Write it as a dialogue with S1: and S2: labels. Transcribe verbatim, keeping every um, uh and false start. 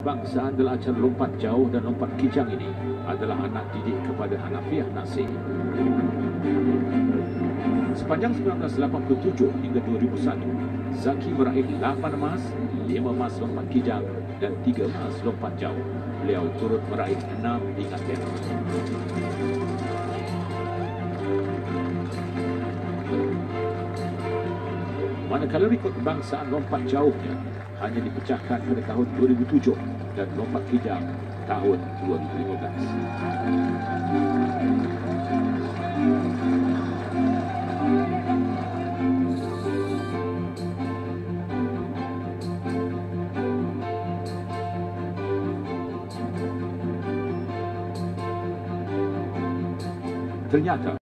S1: kebangsaan dalam acara lompat jauh dan lompat kijang ini adalah anak didik kepada Hanafiah Nasir. Sepanjang seribu sembilan ratus lapan puluh tujuh hingga dua ribu satu, Zaki meraih lapan emas, lima emas lompat kijang dan tiga emas lompat jauh. Beliau turut meraih enam tingkat perak. Manakala rekod kebangsaan lompat jauhnya hanya dipecahkan pada tahun dua ribu tujuh dan lompat kijang tahun dua ribu lima belas. Ternyata